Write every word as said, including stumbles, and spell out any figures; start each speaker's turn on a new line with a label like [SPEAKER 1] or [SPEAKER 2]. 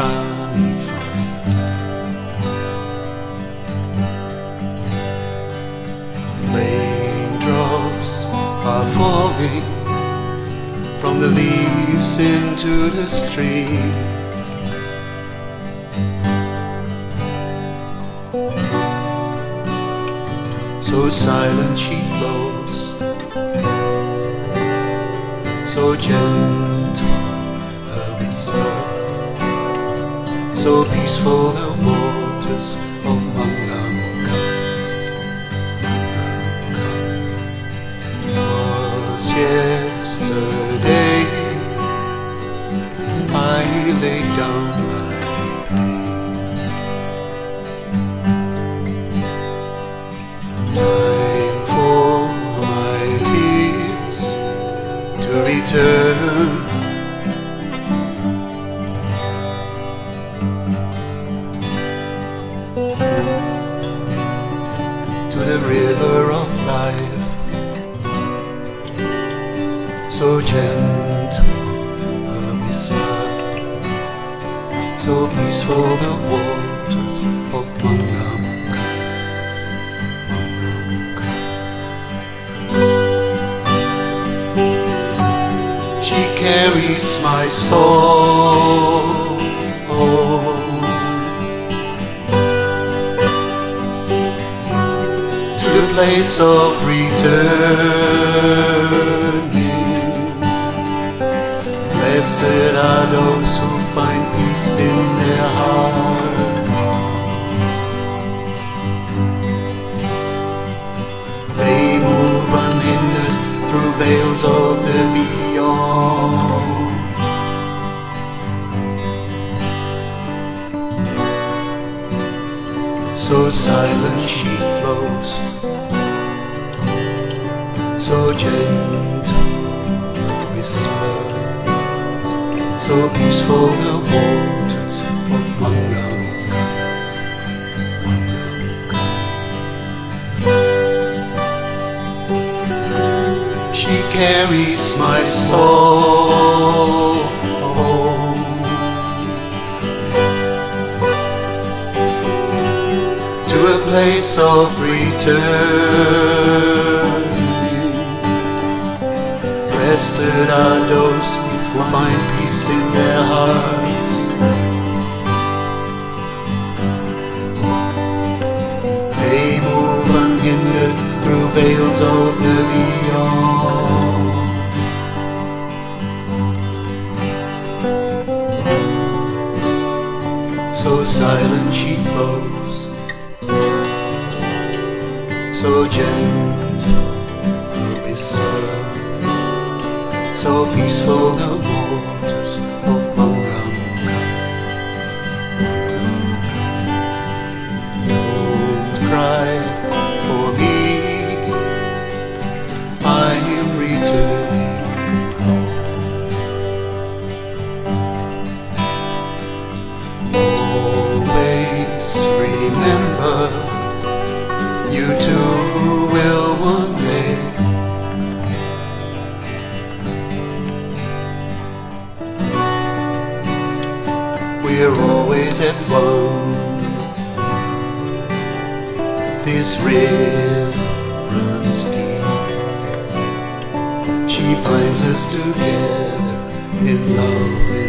[SPEAKER 1] sunny front. Raindrops are falling from the leaves into the stream. So silent she flows, so gentle her whisper, so peaceful the waters of Maungamuka. Was yesterday I laid down my time for my tears to return. To the river of life, so gentle a whisper, so peaceful the waters of Maungamuka. She carries my soul to the place of returning. Blessed are those who find peace in their hearts. They move unhindered through veils of the beyond. So silent she flows, so gentle a whisper, so peaceful the waters of Maungamuka. She carries my soul to a place of returning. Blessed are those who find peace in their hearts. They move unhindered through veils of the beyond. So silent she flows, so gentle the whisper, so peaceful the waters of Maungamuka. Don't cry for me, I am returning home. Always remember, you too will one day. We're always at one. This river runs deep. She binds us together in love.